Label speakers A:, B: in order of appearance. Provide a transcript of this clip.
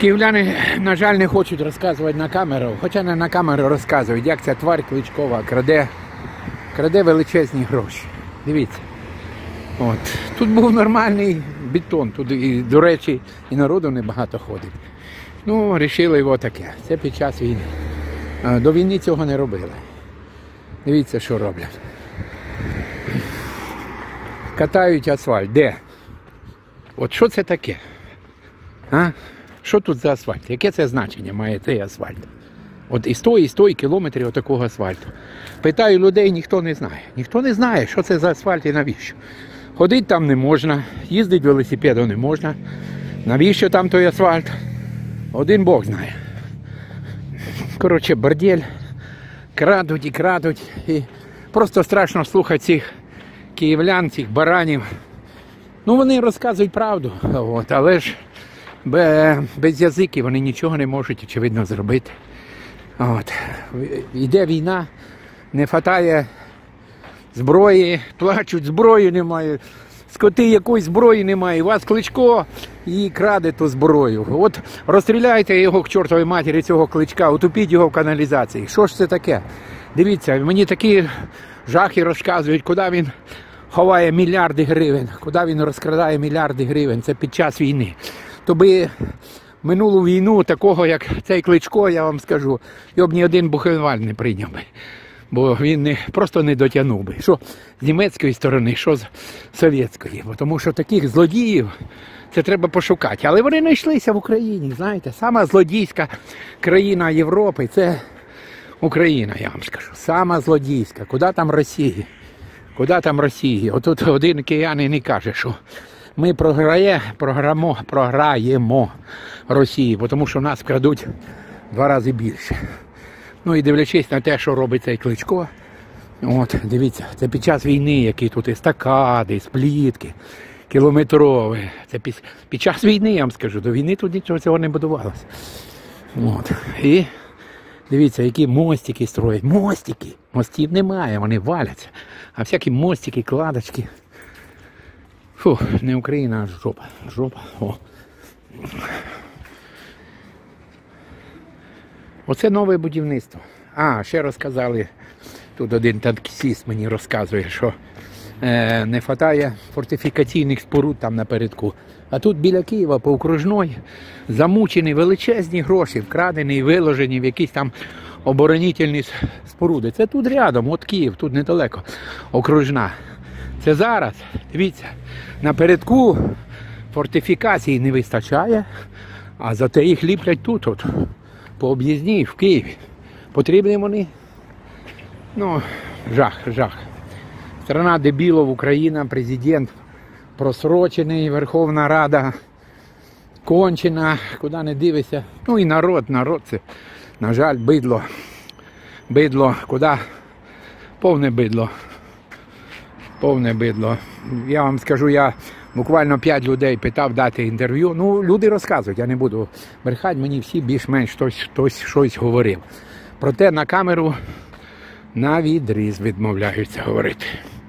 A: Київляни, на жаль, не хочуть розказувати на камеру, хоча не на камеру розказують, як ця тварь Кличкова краде величезні гроші. Дивіться. От. Тут був нормальний бетон, тут, і, до речі, і народу небагато ходить. Ну, вирішили його таке. Це під час війни. До війни цього не робили. Дивіться, що роблять. Катають асфальт. Де? От що це таке? А? Що тут за асфальт? Яке це значення має цей асфальт? От і 100 кілометрів отакого асфальту. Питаю людей, ніхто не знає. Ніхто не знає, що це за асфальт і навіщо. Ходити там не можна, їздити велосипедом не можна. Навіщо там той асфальт? Один Бог знає. Коротше, бордель. Крадуть і крадуть. І просто страшно слухати цих київлян, цих баранів. Ну, вони розказують правду, от, але ж без язиків вони нічого не можуть, очевидно, зробити. От. Іде війна, не хватає зброї, плачуть, зброї немає, скоти якоїсь зброї немає, у вас Кличко і краде ту зброю. От розстріляйте його к чортовій матері, цього Кличка, утопіть його в каналізації. Що ж це таке? Дивіться, мені такі жахи розказують, куди він ховає мільярди гривень, куди він розкрадає мільярди гривень, це під час війни. То би минулу війну такого, як цей Кличко, я вам скажу, його б ні один Бухенвальд не прийняв би. Бо він просто не дотягнув би. Що з німецької сторони, що з совєтської. Бо тому що таких злодіїв, це треба пошукати. Але вони знайшлися в Україні, знаєте. Сама злодійська країна Європи – це Україна, я вам скажу. Сама злодійська. Куди там Росії? Куди там Росії? Отут один киянин і каже, що ми програємо Росії, тому що нас вкрадуть 2 рази більше. Ну і дивлячись на те, що робить цей Кличко, от, дивіться, це під час війни, які тут естакади, сплітки, кілометрові. Це під час війни, я вам скажу, до війни тут нічого цього не будувалося. От. І дивіться, які мостики строять. Мостики! Мостів немає, вони валяться. А всякі мостики, кладочки. Фу, не Україна, а жопа. Жопа. О. Оце нове будівництво. А, ще розказали, тут один танкіст мені розказує, що не вистачає фортифікаційних споруд там напередку. А тут біля Києва по окружної замучені величезні гроші, вкрадені і виложені в якісь там оборонительні споруди. Це тут рядом, от Київ, тут недалеко, окружна. Це зараз, дивіться, напередку фортифікації не вистачає, а зате їх ліплять тут, от, по об'їзній в Києві. Потрібні вони? Ну, жах. Страна дебілов, Україна, президент просрочений, Верховна Рада кончена, куди не дивишся. Ну і народ це, на жаль, бидло. Бидло, куди? Повне бидло. Я вам скажу, я буквально 5 людей питав дати інтерв'ю. Ну, люди розказують, я не буду брехати, мені всі більш-менш хтось щось говорив. Проте на камеру навідріз відмовляються говорити.